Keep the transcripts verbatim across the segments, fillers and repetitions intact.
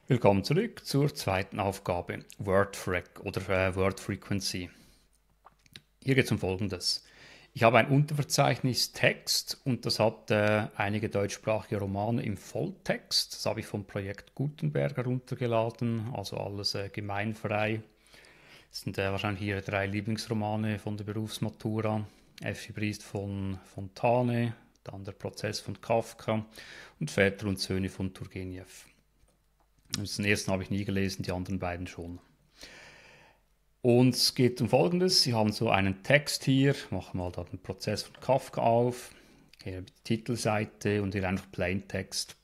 Willkommen zurück zur zweiten Aufgabe, WordFrec oder äh, Word Frequency. Hier geht es um Folgendes. Ich habe ein Unterverzeichnis Text und das hat äh, einige deutschsprachige Romane im Volltext. Das habe ich vom Projekt Gutenberg heruntergeladen, also alles äh, gemeinfrei. Das sind äh, wahrscheinlich Ihre drei Lieblingsromane von der Berufsmatura. Effi Briest von Fontane, dann der Prozess von Kafka und Väter und Söhne von Turgenev. Den ersten habe ich nie gelesen, die anderen beiden schon. Und es geht um Folgendes. Sie haben so einen Text hier. Ich mache mal da den Prozess von Kafka auf. Hier die Titelseite und hier einfach Plaintext.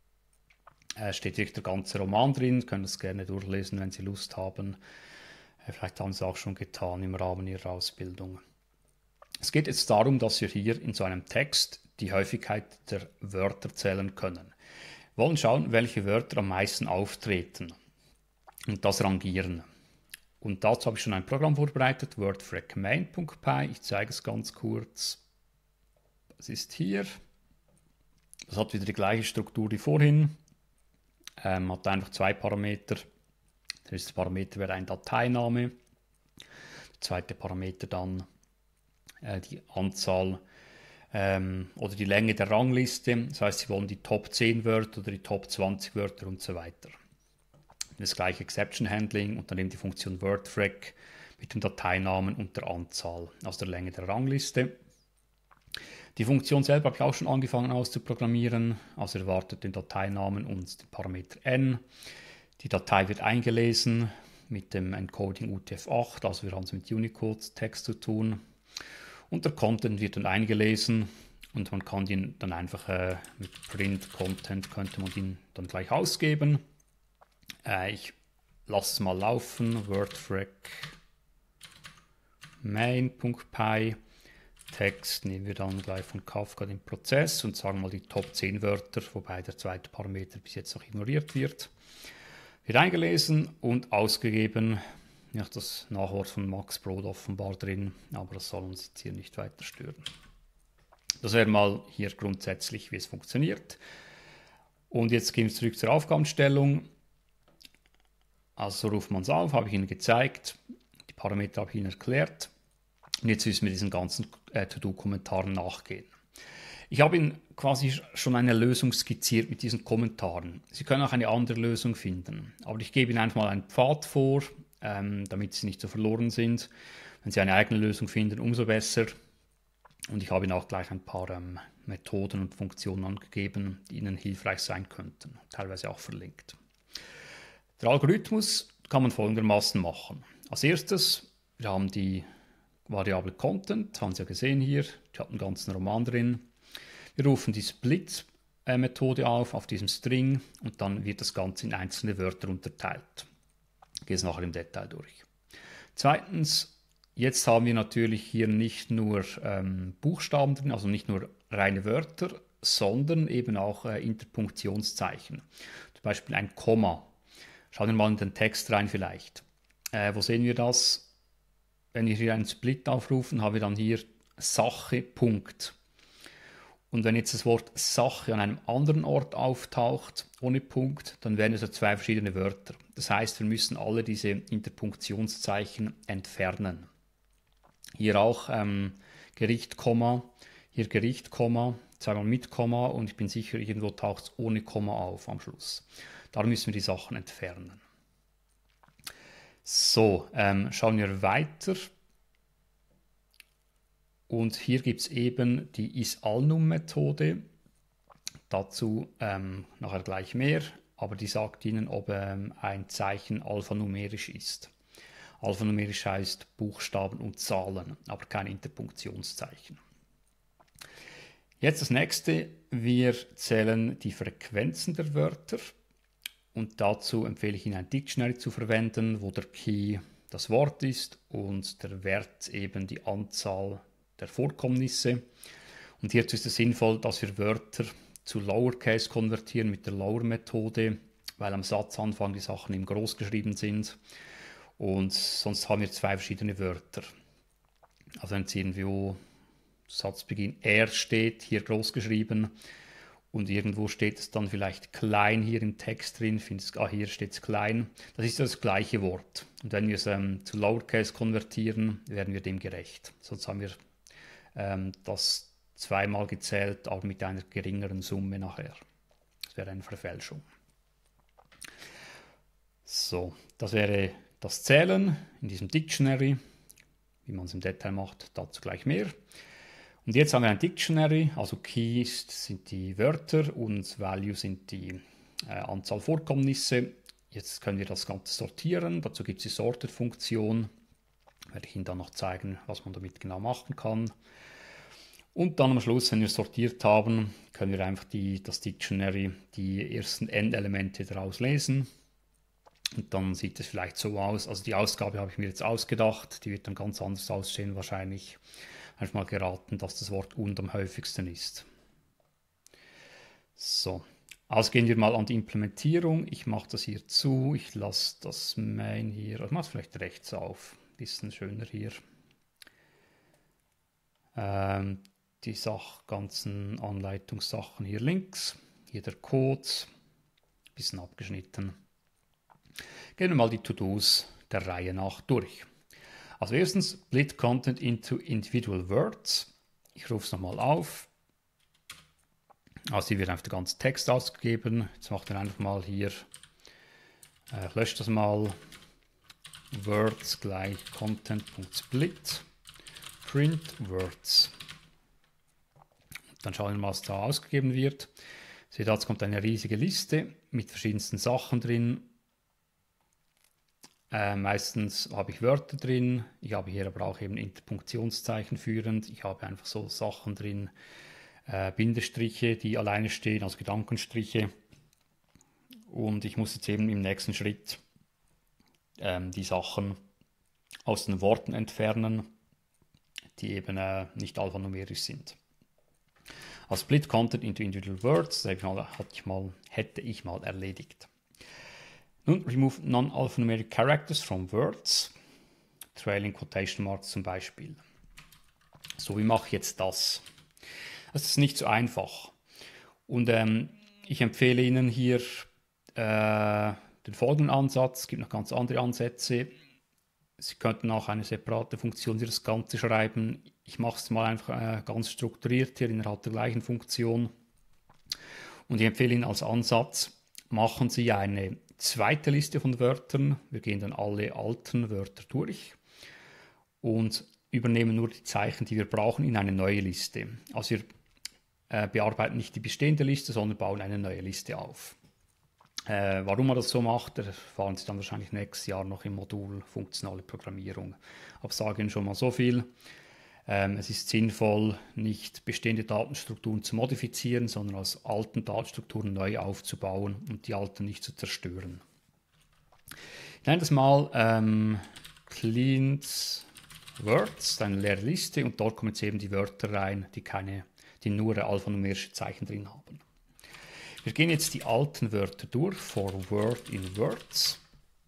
Äh, steht wirklich der ganze Roman drin. Sie können das gerne durchlesen, wenn Sie Lust haben. Äh, vielleicht haben Sie es auch schon getan im Rahmen Ihrer Ausbildung. Es geht jetzt darum, dass wir hier in so einem Text die Häufigkeit der Wörter zählen können. Wir wollen schauen, welche Wörter am meisten auftreten und das rangieren. Und dazu habe ich schon ein Programm vorbereitet, WordFrec main.py. Ich zeige es ganz kurz. Das ist hier. Das hat wieder die gleiche Struktur wie vorhin. Ähm, hat einfach zwei Parameter. Der erste Parameter wäre ein Dateiname. Der zweite Parameter dann äh, die Anzahl Ähm, oder die Länge der Rangliste. Das heißt, Sie wollen die Top zehn Wörter oder die Top zwanzig Wörter und so weiter. Das gleiche Exception Handling und dann eben die Funktion WordFrec mit dem Dateinamen und der Anzahl, also der Länge der Rangliste. Die Funktion selber habe ich auch schon angefangen auszuprogrammieren. Also erwartet den Dateinamen und den Parameter n. Die Datei wird eingelesen mit dem Encoding U T F acht, also wir haben es mit Unicode-Text zu tun. Und der Content wird dann eingelesen und man kann ihn dann einfach äh, mit Print Content könnte man ihn dann gleich ausgeben. Äh, ich lasse es mal laufen. WordFrec main.py. Text nehmen wir dann gleich von Kafka den Prozess und sagen mal die Top zehn Wörter, wobei der zweite Parameter bis jetzt noch ignoriert wird. Wird eingelesen und ausgegeben. Ja, das Nachwort von Max Brod offenbar drin, aber das soll uns jetzt hier nicht weiter stören. Das wäre mal hier grundsätzlich, wie es funktioniert. Und jetzt gehen wir zurück zur Aufgabenstellung. Also ruft man es auf, habe ich Ihnen gezeigt. Die Parameter habe ich Ihnen erklärt. Und jetzt müssen wir diesen ganzen äh, To-Do-Kommentaren nachgehen. Ich habe Ihnen quasi schon eine Lösung skizziert mit diesen Kommentaren. Sie können auch eine andere Lösung finden. Aber ich gebe Ihnen einfach mal einen Pfad vor, Ähm, damit sie nicht so verloren sind. Wenn Sie eine eigene Lösung finden, umso besser. Und ich habe Ihnen auch gleich ein paar ähm, Methoden und Funktionen angegeben, die Ihnen hilfreich sein könnten, teilweise auch verlinkt. Der Algorithmus kann man folgendermaßen machen. Als erstes, wir haben die Variable Content, haben Sie ja gesehen hier, die hat einen ganzen Roman drin. Wir rufen die Split-Methode auf, auf diesem String, und dann wird das Ganze in einzelne Wörter unterteilt. Ich gehe es nachher im Detail durch. Zweitens, jetzt haben wir natürlich hier nicht nur ähm, Buchstaben drin, also nicht nur reine Wörter, sondern eben auch äh, Interpunktionszeichen. Zum Beispiel ein Komma. Schauen wir mal in den Text rein vielleicht. Äh, wo sehen wir das? Wenn wir hier einen Split aufrufen, haben wir dann hier Sache, Punkt. Und wenn jetzt das Wort Sache an einem anderen Ort auftaucht, ohne Punkt, dann wären es ja zwei verschiedene Wörter. Das heißt, wir müssen alle diese Interpunktionszeichen entfernen. Hier auch ähm, Gericht, Komma, hier Gericht, Komma, zweimal mit Komma, und ich bin sicher, irgendwo taucht es ohne Komma auf am Schluss. Darum müssen wir die Sachen entfernen. So, ähm, schauen wir weiter. Und hier gibt es eben die Is-Alnum-Methode. Dazu ähm, nachher gleich mehr, aber die sagt Ihnen, ob ähm, ein Zeichen alphanumerisch ist. Alphanumerisch heißt Buchstaben und Zahlen, aber kein Interpunktionszeichen. Jetzt das nächste, wir zählen die Frequenzen der Wörter, und dazu empfehle ich Ihnen ein Dictionary zu verwenden, wo der Key das Wort ist und der Wert eben die Anzahl der Vorkommnisse. Und hierzu ist es sinnvoll, dass wir Wörter zu Lowercase konvertieren mit der Lower-Methode, weil am Satzanfang die Sachen eben groß geschrieben sind. Und sonst haben wir zwei verschiedene Wörter. Also wenn jetzt irgendwo Satzbeginn er steht, hier groß geschrieben, und irgendwo steht es dann vielleicht klein hier im Text drin, findest, ah, hier steht es klein. Das ist das gleiche Wort. Und wenn wir es ähm, zu Lowercase konvertieren, werden wir dem gerecht. Sonst haben wir ähm, das zweimal gezählt, aber mit einer geringeren Summe nachher. Das wäre eine Verfälschung. So, das wäre das Zählen in diesem Dictionary. Wie man es im Detail macht, dazu gleich mehr. Und jetzt haben wir ein Dictionary, also Keys sind die Wörter und Value sind die äh, Anzahl Vorkommnisse. Jetzt können wir das Ganze sortieren. Dazu gibt es die Sorted-Funktion. Werde ich Ihnen dann noch zeigen, was man damit genau machen kann. Und dann am Schluss, wenn wir sortiert haben, können wir einfach die, das Dictionary, die ersten Endelemente daraus lesen. Und dann sieht es vielleicht so aus. Also die Ausgabe habe ich mir jetzt ausgedacht. Die wird dann ganz anders aussehen wahrscheinlich. Einfach mal geraten, dass das Wort und am häufigsten ist. So, also gehen wir mal an die Implementierung. Ich mache das hier zu. Ich lasse das Main hier, ich mache es vielleicht rechts auf. Ein bisschen schöner hier. Ähm, die Sach ganzen Anleitungssachen hier links. Hier der Code. Ein bisschen abgeschnitten. Gehen wir mal die To-Dos der Reihe nach durch. Also erstens, split Content into individual words. Ich rufe es nochmal auf. Also hier wird einfach der ganze Text ausgegeben. Jetzt macht er einfach mal hier, äh, ich lösche das mal, words gleich content.split, print words. Dann schauen wir mal, was da ausgegeben wird. Seht ihr, jetzt kommt eine riesige Liste mit verschiedensten Sachen drin. Äh, meistens habe ich Wörter drin, ich habe hier aber auch eben Interpunktionszeichen führend, ich habe einfach so Sachen drin, äh, Bindestriche, die alleine stehen, also Gedankenstriche. Und ich muss jetzt eben im nächsten Schritt ähm, die Sachen aus den Worten entfernen, die eben äh, nicht alphanumerisch sind. Also Split Content into Individual Words, das hatte ich mal, hätte ich mal erledigt. Nun, remove non-alphanumeric characters from words, trailing quotation marks zum Beispiel. So, wie mache ich jetzt das? Das ist nicht so einfach. Und ähm, ich empfehle Ihnen hier äh, den folgenden Ansatz. Es gibt noch ganz andere Ansätze. Sie könnten auch eine separate Funktion für das Ganze schreiben. Ich mache es mal einfach äh, ganz strukturiert hier innerhalb der gleichen Funktion. Und ich empfehle Ihnen als Ansatz, machen Sie eine zweite Liste von Wörtern. Wir gehen dann alle alten Wörter durch und übernehmen nur die Zeichen, die wir brauchen, in eine neue Liste. Also wir äh, bearbeiten nicht die bestehende Liste, sondern bauen eine neue Liste auf. Äh, warum man das so macht, erfahren Sie dann wahrscheinlich nächstes Jahr noch im Modul Funktionale Programmierung. Aber sage Ihnen schon mal so viel. Ähm, es ist sinnvoll, nicht bestehende Datenstrukturen zu modifizieren, sondern aus alten Datenstrukturen neu aufzubauen und die alten nicht zu zerstören. Ich nenne das mal ähm, Cleaned Words, eine leere Liste, und dort kommen jetzt eben die Wörter rein, die, keine, die nur alphanumerische Zeichen drin haben. Wir gehen jetzt die alten Wörter durch, for word in words,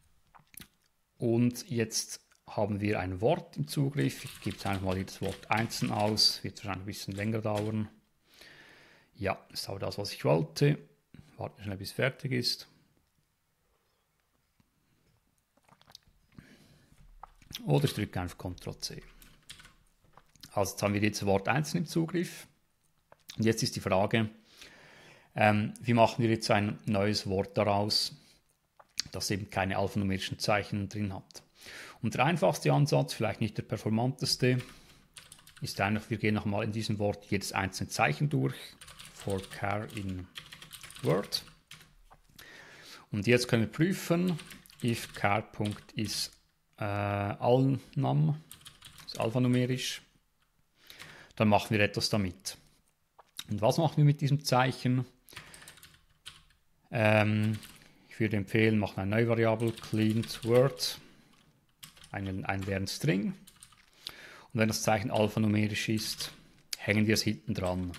und jetzt haben wir ein Wort im Zugriff. Ich gebe jetzt einfach mal jedes Wort einzeln aus. Wird wahrscheinlich ein bisschen länger dauern. Ja, das ist aber das, was ich wollte. Warten schnell, bis es fertig ist. Oder ich drücke einfach Ctrl C. Also jetzt haben wir jedes Wort einzeln im Zugriff. Und jetzt ist die Frage, ähm, wie machen wir jetzt ein neues Wort daraus, das eben keine alphanumerischen Zeichen drin hat. Und der einfachste Ansatz, vielleicht nicht der performanteste, ist einfach, wir gehen nochmal in diesem Wort jedes einzelne Zeichen durch, for char in Word. Und jetzt können wir prüfen, if char.is äh, alnum, ist alphanumerisch, dann machen wir etwas damit. Und was machen wir mit diesem Zeichen? Ähm, ich würde empfehlen, machen eine neue Variable, cleaned Word, einen, einen leeren String. Und wenn das Zeichen alphanumerisch ist, hängen wir es hinten dran.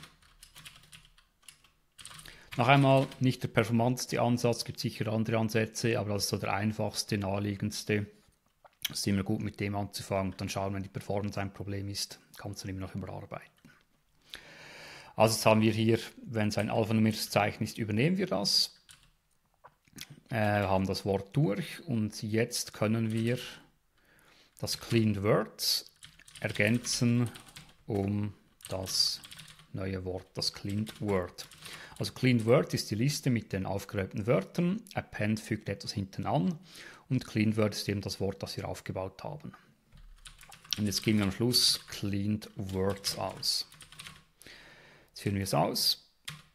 Noch einmal, nicht der performanteste Ansatz, gibt sicher andere Ansätze, aber das ist so der einfachste, naheliegendste. Es ist immer gut, mit dem anzufangen und dann schauen, wenn die Performance ein Problem ist, kann man es dann immer noch überarbeiten. Also jetzt haben wir hier, wenn es ein alphanumerisches Zeichen ist, übernehmen wir das. Äh, haben das Wort durch und jetzt können wir das Cleaned Words ergänzen um das neue Wort, das Cleaned Word. Also Cleaned Word ist die Liste mit den aufgeräumten Wörtern, Append fügt etwas hinten an und Cleaned Word ist eben das Wort, das wir aufgebaut haben. Und jetzt geben wir am Schluss Cleaned Words aus. Jetzt führen wir es aus.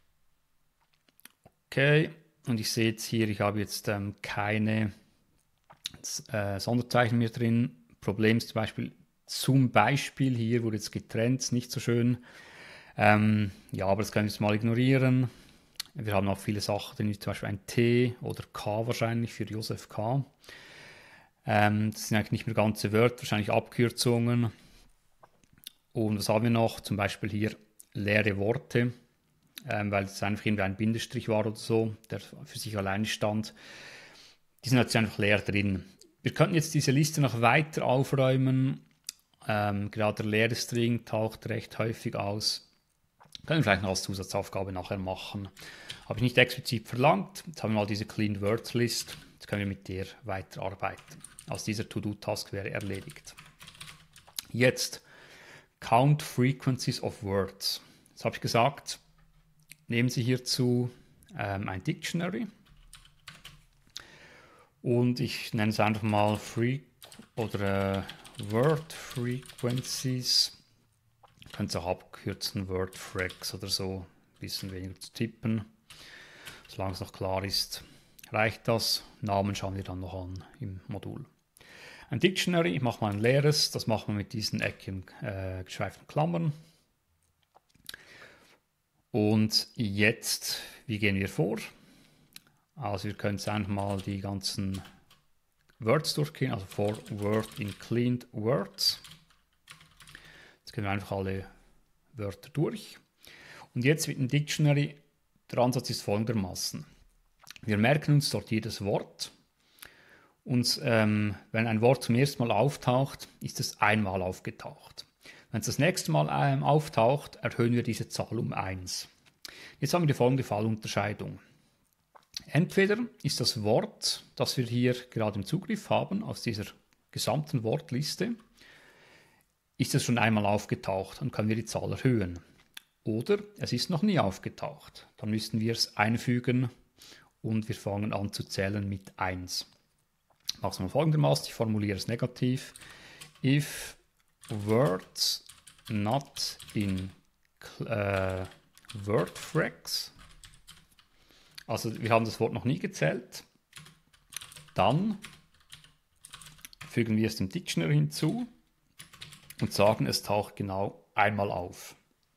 Okay, und ich sehe jetzt hier, ich habe jetzt ähm, keine äh, Sonderzeichen mehr drin. Problem ist zum Beispiel, zum Beispiel hier wurde jetzt getrennt, nicht so schön. Ähm, ja, aber das können wir jetzt mal ignorieren. Wir haben auch viele Sachen drin, wie zum Beispiel ein T oder K wahrscheinlich für Josef K. Ähm, das sind eigentlich nicht mehr ganze Wörter, wahrscheinlich Abkürzungen. Und was haben wir noch? Zum Beispiel hier leere Worte, ähm, weil es einfach irgendwie ein Bindestrich war oder so, der für sich alleine stand. Die sind jetzt einfach leer drin. Wir könnten jetzt diese Liste noch weiter aufräumen. Ähm, gerade der leere String taucht recht häufig aus. Können wir vielleicht noch als Zusatzaufgabe nachher machen. Habe ich nicht explizit verlangt. Jetzt haben wir mal diese Cleaned Words List. Jetzt können wir mit der weiterarbeiten. Also dieser To-Do-Task wäre erledigt. Jetzt Count Frequencies of Words. Jetzt habe ich gesagt, nehmen Sie hierzu ähm, ein Dictionary. Und ich nenne es einfach mal Free oder äh, Word Frequencies. Ihr könnt es auch abkürzen, Word Frex oder so, ein bisschen weniger zu tippen. Solange es noch klar ist, reicht das. Namen schauen wir dann noch an im Modul. Ein Dictionary, ich mache mal ein leeres, das machen wir mit diesen eckigen äh, geschweiften Klammern. Und jetzt, wie gehen wir vor? Also wir können jetzt einfach mal die ganzen Words durchgehen, also for Word in Cleaned Words. Jetzt gehen wir einfach alle Wörter durch. Und jetzt mit dem Dictionary, der Ansatz ist folgendermaßen. Wir merken uns dort jedes Wort. Und ähm, wenn ein Wort zum ersten Mal auftaucht, ist es einmal aufgetaucht. Wenn es das nächste Mal ähm, auftaucht, erhöhen wir diese Zahl um eins. Jetzt haben wir die folgende Fallunterscheidung. Entweder ist das Wort, das wir hier gerade im Zugriff haben, aus dieser gesamten Wortliste, ist es schon einmal aufgetaucht, dann können wir die Zahl erhöhen. Oder es ist noch nie aufgetaucht, dann müssen wir es einfügen und wir fangen an zu zählen mit eins. Ich mache es mal folgendermaßen, ich formuliere es negativ. If words not in äh, WordFrex, also wir haben das Wort noch nie gezählt, dann fügen wir es dem Dictionary hinzu und sagen, es taucht genau einmal auf.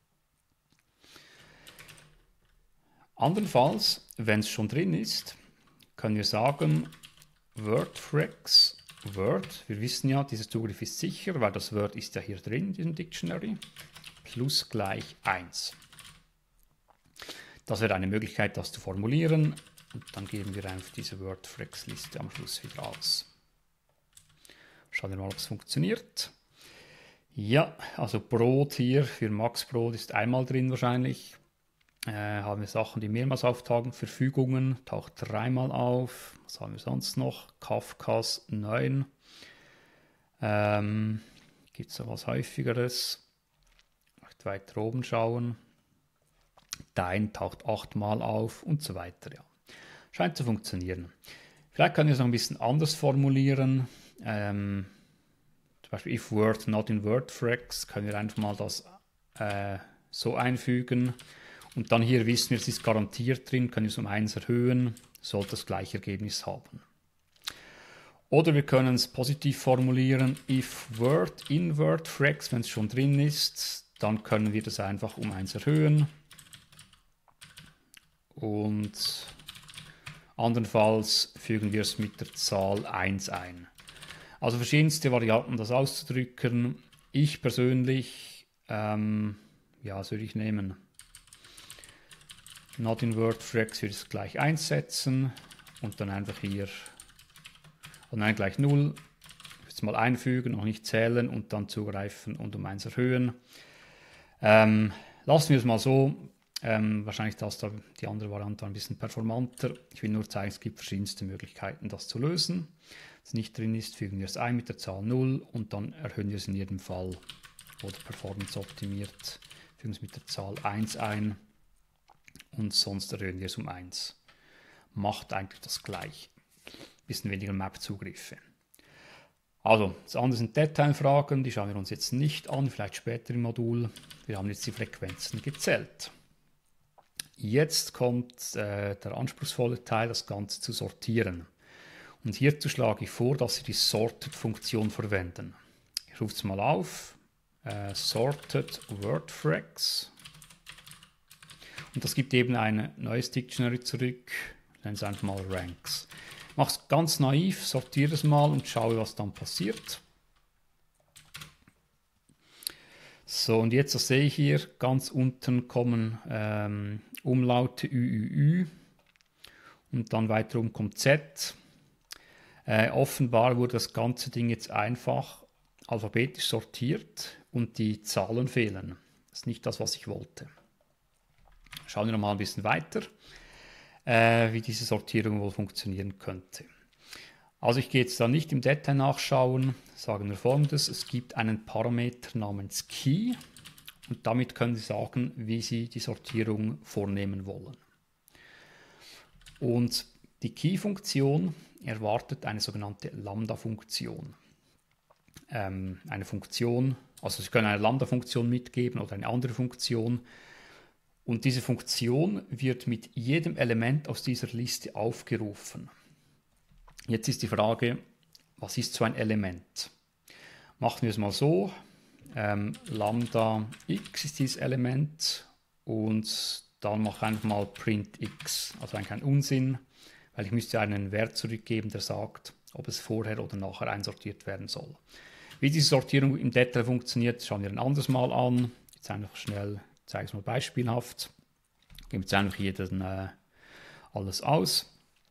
Andernfalls, wenn es schon drin ist, können wir sagen, WordFrex, Word, wir wissen ja, dieser Zugriff ist sicher, weil das Word ist ja hier drin in diesem Dictionary, plus gleich eins. Das wäre eine Möglichkeit, das zu formulieren. Und dann geben wir einfach diese WordFrex-Liste am Schluss wieder aus. Schauen wir mal, ob es funktioniert. Ja, also Brot hier für Max Brot ist einmal drin wahrscheinlich. Äh, haben wir Sachen, die mehrmals auftauchen. Verfügungen taucht dreimal auf. Was haben wir sonst noch? Kafkas neun. Ähm, Gibt es noch was Häufigeres? Vielleicht weiter oben schauen. Dein taucht achtmal auf und so weiter. Ja. Scheint zu funktionieren. Vielleicht können wir es noch ein bisschen anders formulieren. Ähm, zum Beispiel if word not in WordFrex können wir einfach mal das äh, so einfügen. Und dann hier wissen wir, es ist garantiert drin, können wir es um eins erhöhen, sollte das gleiche Ergebnis haben. Oder wir können es positiv formulieren, if word in WordFrex, wenn es schon drin ist, dann können wir das einfach um eins erhöhen. Und andernfalls fügen wir es mit der Zahl eins ein. Also verschiedenste Varianten, das auszudrücken. Ich persönlich, ähm, ja, was würde ich nehmen? Not in WordFrex würde ich es gleich eins setzen und dann einfach hier, und dann gleich null, jetzt mal einfügen, noch nicht zählen und dann zugreifen und um eins erhöhen. Ähm, lassen wir es mal so. Ähm, wahrscheinlich das da, die andere Variante war ein bisschen performanter. Ich will nur zeigen, es gibt verschiedenste Möglichkeiten, das zu lösen. Wenn es nicht drin ist, fügen wir es ein mit der Zahl null und dann erhöhen wir es in jedem Fall oder performance optimiert, fügen es mit der Zahl eins ein und sonst erhöhen wir es um eins. Macht eigentlich das gleiche. Bisschen weniger Map-Zugriffe. Also, das andere sind Detailfragen, die schauen wir uns jetzt nicht an, vielleicht später im Modul. Wir haben jetzt die Frequenzen gezählt. Jetzt kommt äh, der anspruchsvolle Teil, das Ganze zu sortieren. Und hierzu schlage ich vor, dass Sie die Sorted-Funktion verwenden. Ich rufe es mal auf. Äh, Sorted Wordfrags. Und das gibt eben ein neues Dictionary zurück. Ich nenne es einfach mal Ranks. Ich mache es ganz naiv, sortiere es mal und schaue, was dann passiert. So, und jetzt, das sehe ich hier, ganz unten kommen ähm, Umlaute Ü, Ü, Ü und dann weiter oben kommt Z. Äh, offenbar wurde das ganze Ding jetzt einfach alphabetisch sortiert und die Zahlen fehlen. Das ist nicht das, was ich wollte. Schauen wir noch mal ein bisschen weiter, äh, wie diese Sortierung wohl funktionieren könnte. Also ich gehe jetzt da nicht im Detail nachschauen, sagen wir Folgendes: Es gibt einen Parameter namens Key und damit können Sie sagen, wie Sie die Sortierung vornehmen wollen. Und die Key-Funktion erwartet eine sogenannte Lambda-Funktion. Ähm, eine Funktion, also Sie können eine Lambda-Funktion mitgeben oder eine andere Funktion. Und diese Funktion wird mit jedem Element aus dieser Liste aufgerufen. Jetzt ist die Frage, was ist so ein Element? Machen wir es mal so. Ähm, Lambda x ist dieses Element und dann mache ich einfach mal print x. Also eigentlich kein Unsinn, weil ich müsste einen Wert zurückgeben, der sagt, ob es vorher oder nachher einsortiert werden soll. Wie diese Sortierung im Detail funktioniert, schauen wir ein anderes Mal an. Jetzt einfach schnell, ich zeige es mal beispielhaft. Geben jetzt einfach hier dann, äh, alles aus.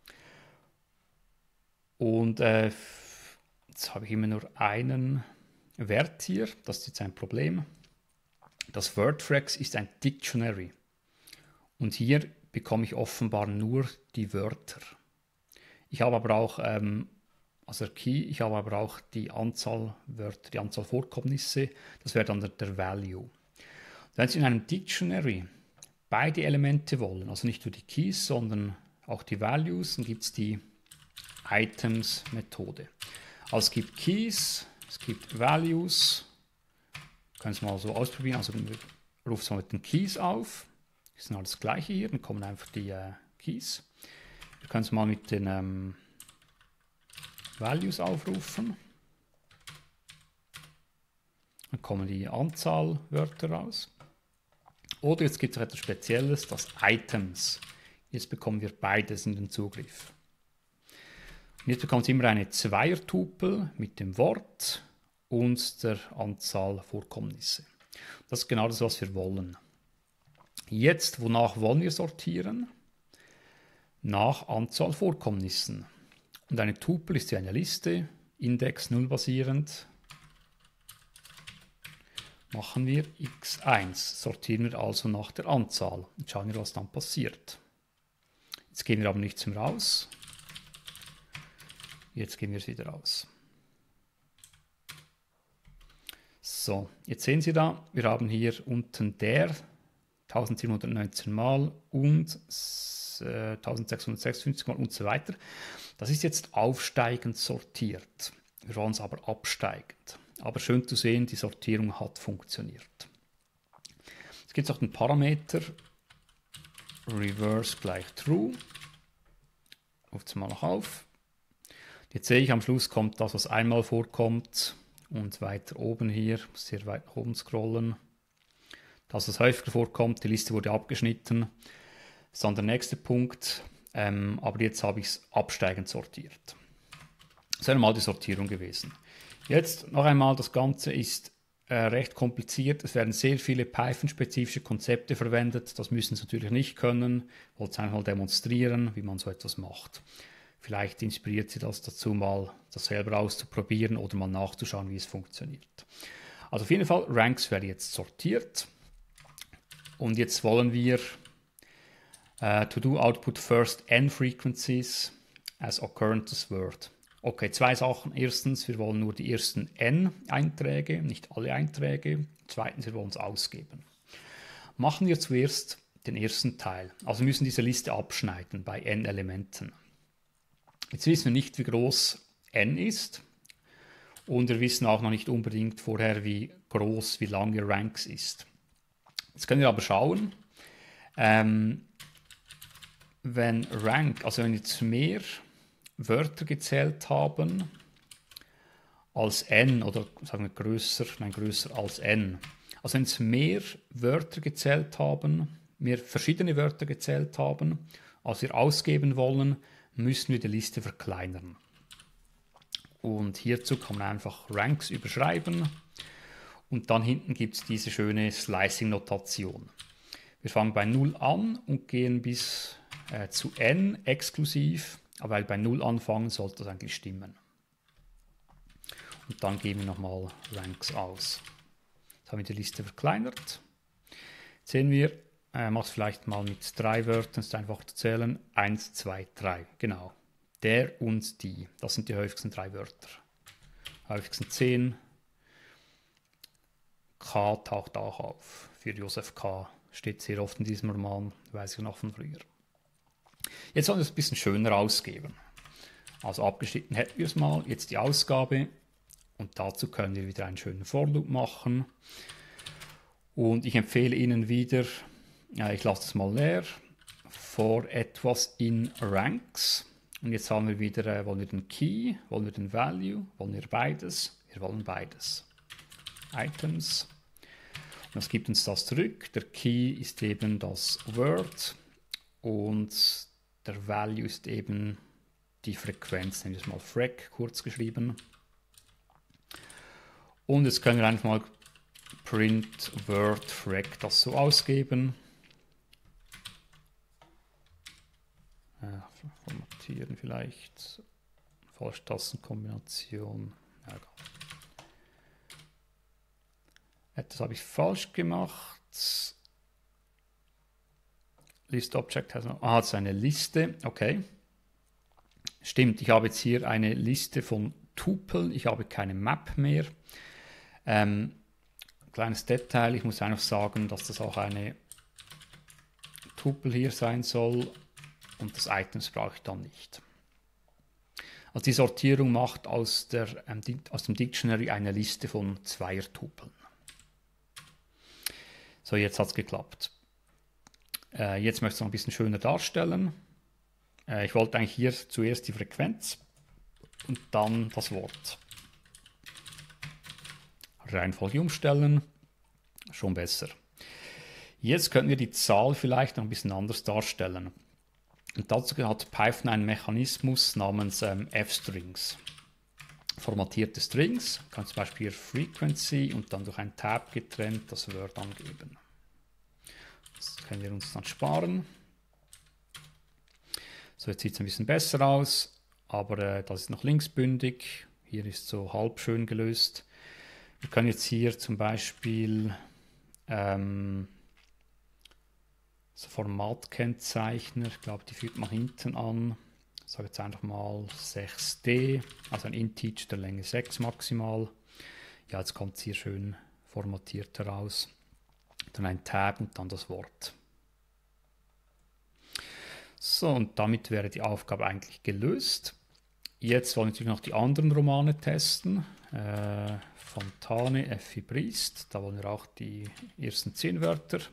Und äh, jetzt habe ich immer nur einen Wert hier, das ist jetzt ein Problem. Das Wordfrags ist ein Dictionary und hier bekomme ich offenbar nur die Wörter. Ich habe aber auch, ähm, also Key, ich habe aber auch die Anzahl Wörter, die Anzahl Vorkommnisse, das wäre dann der, der Value. Wenn Sie in einem Dictionary beide Elemente wollen, also nicht nur die Keys, sondern auch die Values, dann gibt es die Items-Methode. Also es gibt Keys, es gibt Values. Wir können es mal so ausprobieren. Also rufe es mal mit den Keys auf. Das sind alles gleiche hier. Dann kommen einfach die äh, Keys. Wir können es mal mit den ähm, Values aufrufen. Dann kommen die Anzahl Wörter raus. Oder jetzt gibt es etwas Spezielles, das Items. Jetzt bekommen wir beides in den Zugriff. Und jetzt bekommt es immer eine Zweier-Tupel mit dem Wort und der Anzahl Vorkommnisse. Das ist genau das, was wir wollen. Jetzt, wonach wollen wir sortieren? Nach Anzahl Vorkommnissen. Und eine Tupel ist ja eine Liste, Index null basierend. Machen wir x eins, sortieren wir also nach der Anzahl und schauen wir, was dann passiert. Jetzt gehen wir aber nichts mehr raus. Jetzt gehen wir es wieder raus. So, jetzt sehen Sie da, wir haben hier unten der eintausendsiebenhundertneunzehn Mal und äh, eintausendsechshundertsechsundfünfzig Mal und so weiter. Das ist jetzt aufsteigend sortiert. Wir wollen es aber absteigend. Aber schön zu sehen, die Sortierung hat funktioniert. Jetzt gibt es auch den Parameter reverse gleich true. Ruft es mal noch auf. Jetzt sehe ich, am Schluss kommt das, was einmal vorkommt und weiter oben hier, muss sehr weit nach oben scrollen. Das, was häufiger vorkommt, die Liste wurde abgeschnitten. Das ist dann der nächste Punkt, ähm, aber jetzt habe ich es absteigend sortiert. Das wäre mal die Sortierung gewesen. Jetzt noch einmal, das Ganze ist äh, recht kompliziert. Es werden sehr viele Python-spezifische Konzepte verwendet. Das müssen Sie natürlich nicht können. Ich wollte es einfach mal demonstrieren, wie man so etwas macht. Vielleicht inspiriert Sie das dazu, mal das selber auszuprobieren oder mal nachzuschauen, wie es funktioniert. Also auf jeden Fall, Ranks werden jetzt sortiert. Und jetzt wollen wir uh, to do output first n frequencies as occurrences word. Okay, zwei Sachen. Erstens, wir wollen nur die ersten n Einträge, nicht alle Einträge. Zweitens, wir wollen es ausgeben. Machen wir zuerst den ersten Teil. Also wir müssen diese Liste abschneiden bei n Elementen. Jetzt wissen wir nicht, wie groß n ist. Und wir wissen auch noch nicht unbedingt vorher, wie groß, wie lange Ranks ist. Jetzt können wir aber schauen, ähm, wenn Rank, also wenn wir jetzt mehr Wörter gezählt haben als n oder sagen wir größer, nein, größer als n. Also wenn es mehr Wörter gezählt haben, mehr verschiedene Wörter gezählt haben, als wir ausgeben wollen, müssen wir die Liste verkleinern. Und hierzu kann man einfach Ranks überschreiben und dann hinten gibt es diese schöne Slicing-Notation. Wir fangen bei null an und gehen bis äh, zu n exklusiv, aber weil bei null anfangen, sollte das eigentlich stimmen. Und dann geben wir nochmal Ranks aus. Jetzt haben wir die Liste verkleinert. Jetzt sehen wir, äh, macht es vielleicht mal mit drei Wörtern, ist einfach zu zählen. eins, zwei, drei, genau. Der und die, das sind die häufigsten drei Wörter. Häufigsten zehn. K taucht auch auf. Für Josef K. steht sehr oft in diesem Roman, weiß ich noch von früher. Jetzt sollen wir es ein bisschen schöner ausgeben. Also abgeschnitten hätten wir es mal. Jetzt die Ausgabe. Und dazu können wir wieder einen schönen For Loop machen. Und ich empfehle Ihnen wieder, ja, ich lasse es mal leer, for etwas in Ranks. Und jetzt haben wir wieder, äh, wollen wir den Key, wollen wir den Value, wollen wir beides? Wir wollen beides. Items. Und das gibt uns das zurück. Der Key ist eben das Word und der Value ist eben die Frequenz, nennen wir es mal Frec, kurz geschrieben. Und jetzt können wir einfach mal print Word Frec das so ausgeben. Ja, formatieren vielleicht. Falschtastenkombination. Ja, egal. Etwas habe ich falsch gemacht. List Object has no, ah, das ist eine Liste. Okay. Stimmt, ich habe jetzt hier eine Liste von Tupeln. Ich habe keine Map mehr. Ähm, kleines Detail, ich muss einfach sagen, dass das auch eine Tupel hier sein soll und das Items brauche ich dann nicht. Also die Sortierung macht aus, der, ähm, aus dem Dictionary eine Liste von Zweier-Tupeln. So, jetzt hat es geklappt. Äh, jetzt möchte ich es noch ein bisschen schöner darstellen. Äh, ich wollte eigentlich hier zuerst die Frequenz und dann das Wort. Reihenfolge umstellen, schon besser. Jetzt könnten wir die Zahl vielleicht noch ein bisschen anders darstellen. Und dazu hat Python einen Mechanismus namens ähm, F-Strings. Formatierte Strings, kann zum Beispiel Frequency und dann durch ein Tab getrennt das Word angeben. Das können wir uns dann sparen. So, jetzt sieht es ein bisschen besser aus, aber äh, das ist noch linksbündig. Hier ist so halb schön gelöst. Wir können jetzt hier zum Beispiel ähm, so Formatkennzeichner, ich glaube, die fügt man hinten an. Ich sage jetzt einfach mal sechs D, also ein Integer der Länge sechs maximal. Ja, jetzt kommt es hier schön formatiert heraus. Dann ein Tab und dann das Wort. So, und damit wäre die Aufgabe eigentlich gelöst. Jetzt wollen wir natürlich noch die anderen Romane testen. Äh, Fontane, Effi Briest, da wollen wir auch die ersten zehn Wörter ein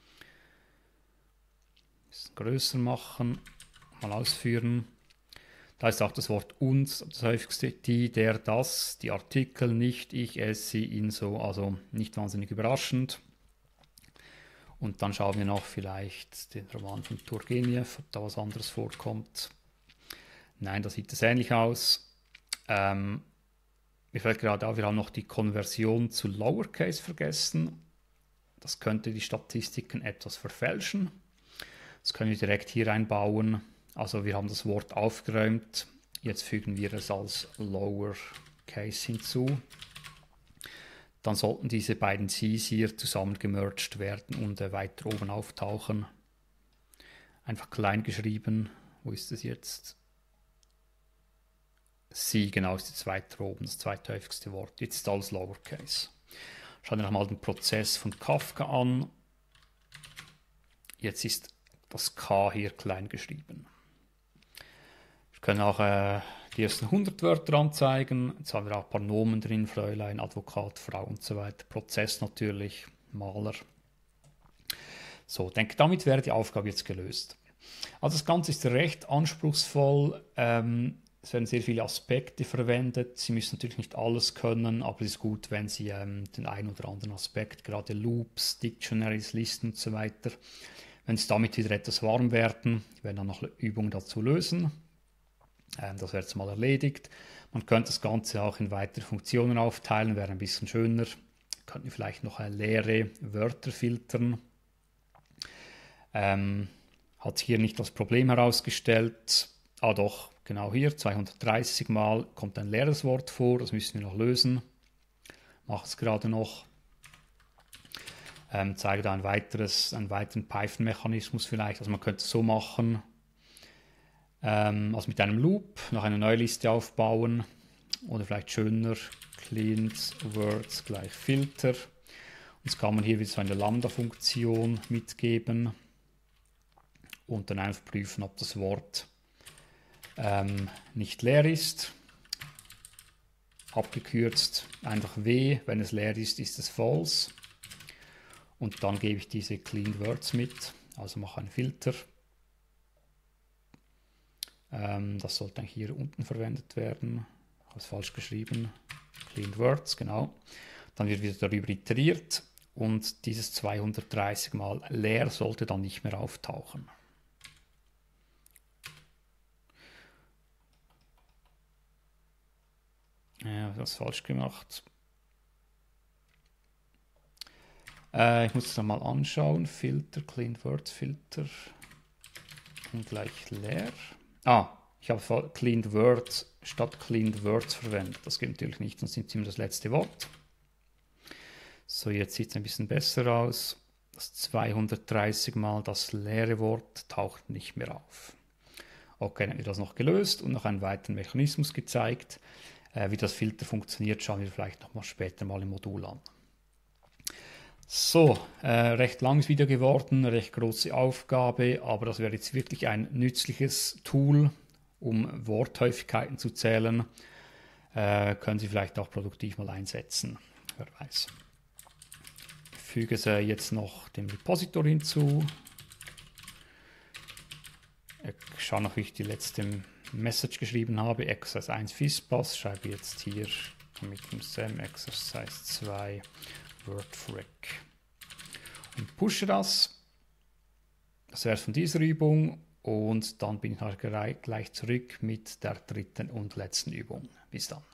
bisschen größer machen, mal ausführen. Da ist auch das Wort uns, das häufigste, die, der, das, die Artikel, nicht, ich, es, sie, ihn, so, also nicht wahnsinnig überraschend. Und dann schauen wir noch vielleicht den Roman von Turgenev, ob da was anderes vorkommt. Nein, da sieht es ähnlich aus. Ähm, mir fällt gerade auf, wir haben noch die Konversion zu Lowercase vergessen. Das könnte die Statistiken etwas verfälschen. Das können wir direkt hier einbauen. Also wir haben das Wort aufgeräumt. Jetzt fügen wir es als Lowercase hinzu. dann sollten diese beiden Cs hier zusammen gemerged werden und äh, weiter oben auftauchen. Einfach klein geschrieben. Wo ist es jetzt? C, genau, ist jetzt weiter oben, das zweithäufigste Wort. Jetzt ist alles Lowercase. Schauen wir nochmal den Prozess von Kafka an. Jetzt ist das K hier klein geschrieben. Wir können auch äh, die ersten hundert Wörter anzeigen. Jetzt haben wir auch ein paar Nomen drin, Fräulein, Advokat, Frau und so weiter. Prozess natürlich, Maler. So, ich denke, damit wäre die Aufgabe jetzt gelöst. Also das Ganze ist recht anspruchsvoll. Ähm, es werden sehr viele Aspekte verwendet. Sie müssen natürlich nicht alles können, aber es ist gut, wenn Sie ähm, den einen oder anderen Aspekt, gerade Loops, Dictionaries, Listen und so weiter, wenn Sie damit wieder etwas warm werden, werden dann noch Übungen dazu lösen. Ähm, das wäre jetzt mal erledigt. Man könnte das Ganze auch in weitere Funktionen aufteilen, wäre ein bisschen schöner. Könnten vielleicht noch leere Wörter filtern. Ähm, hat sich hier nicht das Problem herausgestellt. Ah doch, genau hier, zweihundertdreißig Mal kommt ein leeres Wort vor, das müssen wir noch lösen. Mache es gerade noch. Ähm, zeige da ein weiteres, einen weiteren Python-Mechanismus vielleicht. Also man könnte es so machen, ähm, also mit einem Loop noch eine neue Liste aufbauen oder vielleicht schöner, cleaned words gleich Filter. Und jetzt kann man hier wieder so eine Lambda-Funktion mitgeben und dann einfach prüfen, ob das Wort ähm, nicht leer ist. Abgekürzt einfach W, wenn es leer ist, ist es false. Und dann gebe ich diese cleaned words mit, also mache einen Filter. Ähm, das sollte eigentlich hier unten verwendet werden. Ich habe es falsch geschrieben. Cleaned words, genau. Dann wird wieder darüber iteriert und dieses zweihundertdreißig Mal leer sollte dann nicht mehr auftauchen. Ja, ich habe es falsch gemacht. Äh, ich muss es nochmal anschauen. Filter, Cleaned Words, Filter und gleich leer. Ah, ich habe Cleaned Words statt Cleaned Words verwendet. Das geht natürlich nicht, sonst nimmt es immer das letzte Wort. So, jetzt sieht es ein bisschen besser aus. Das zweihundertdreißig Mal das leere Wort taucht nicht mehr auf. Okay, dann haben wir das noch gelöst und noch einen weiteren Mechanismus gezeigt. Äh, wie das Filter funktioniert, schauen wir vielleicht noch mal später mal im Modul an. So, äh, recht langes Video geworden, recht große Aufgabe, aber das wäre jetzt wirklich ein nützliches Tool, um Worthäufigkeiten zu zählen. Äh, können Sie vielleicht auch produktiv mal einsetzen, wer weiß. Ich füge es jetzt noch dem Repository hinzu. Ich schaue noch, wie ich die letzte Message geschrieben habe, Exercise eins FISPAS, schreibe jetzt hier mit dem Sam Exercise zwei WordFreq und pushe das. Das wäre es von dieser Übung und dann bin ich gleich zurück mit der dritten und letzten Übung. Bis dann.